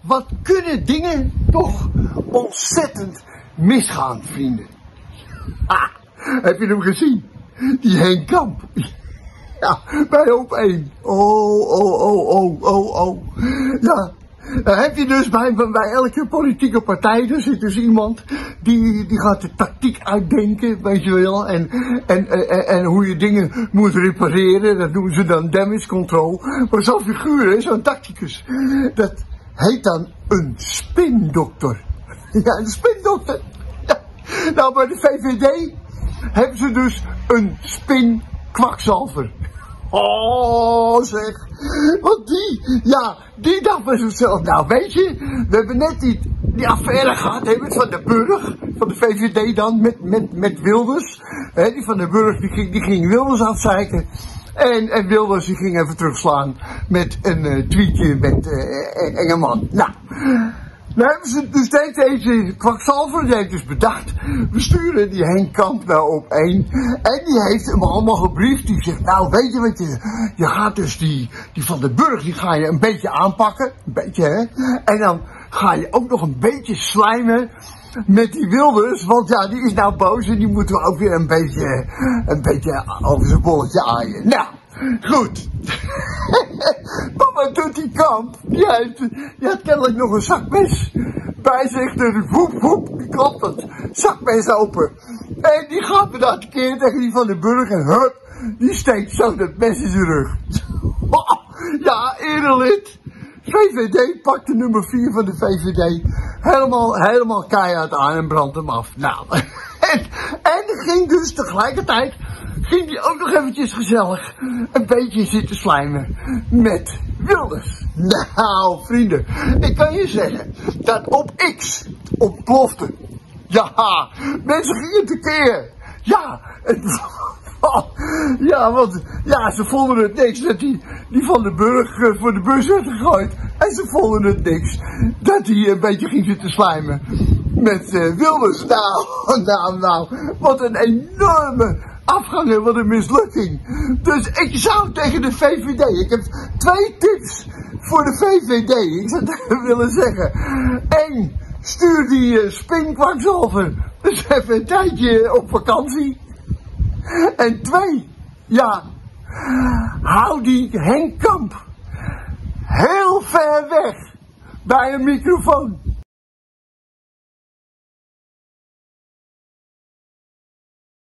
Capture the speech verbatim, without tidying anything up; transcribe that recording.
wat kunnen dingen toch ontzettend misgaan, vrienden. Ha, heb je hem gezien? Die Henk Kamp. Ja, bij op één. Oh, oh, oh, oh, oh, oh. Ja, dan heb je dus bij, bij elke politieke partij, er zit dus iemand die, die gaat de tactiek uitdenken, weet je wel. En, en, en, en hoe je dingen moet repareren, dat noemen ze dan damage control. Maar zo'n figuur, zo'n tacticus, dat heet dan een spindokter. Ja, een spindokter. Ja. Nou, bij de V V D hebben ze dus een spinkwakzalver. Oh zeg, want die, ja, die dacht bij zichzelf, nou weet je, we hebben net die, die affaire gehad, hebben van de Burg, van de V V D dan, met, met, met Wilders. He, die van de Burg, die ging, die ging Wilders afzeiken. En, en Wilders die ging even terugslaan met een uh, tweetje met uh, Engeman. Nou, nou hebben ze dus deze kwakzalver, die heeft dus bedacht, we sturen die Henk Kamp nou op één. En die heeft hem allemaal gebriefd, die zegt, nou weet je wat je, je gaat dus die, die van de Burg, die ga je een beetje aanpakken, een beetje hè. En dan ga je ook nog een beetje slijmen met die Wilders, want ja, die is nou boos en die moeten we ook weer een beetje, een beetje over zijn bolletje aaien. Nou, goed. Maar wat doet die Kamp? Die heeft, die had kennelijk nog een zakmes bij zich, dus woep woep, die klapt het zakmes open. En die gaat me dat keer tegen die van de Burg en hup, die steekt zo dat mes in zijn rug. Ja, erelid. V V D pakt de nummer vier van de V V D helemaal, helemaal keihard aan en brandt hem af. Nou, en, en ging dus tegelijkertijd, ging die ook nog eventjes gezellig een beetje zitten slijmen met Wilders. Nou, vrienden, ik kan je zeggen dat op X ontplofte. Ja, mensen gingen tekeer. Ja, het, oh, ja, want ja, ze vonden het niks dat die, die van de Burg uh, voor de bus werd gegooid. En ze vonden het niks dat hij een beetje ging zitten slijmen met uh, Wilders. Nou, nou, nou, wat een enorme afgang en wat een mislukking. Dus ik zou tegen de V V D, ik heb twee tips voor de V V D, ik zou willen zeggen. Eén, stuur die uh, spinkwakzalver dus even een tijdje op vakantie. En twee, ja, hou die Henk Kamp heel ver weg bij een microfoon.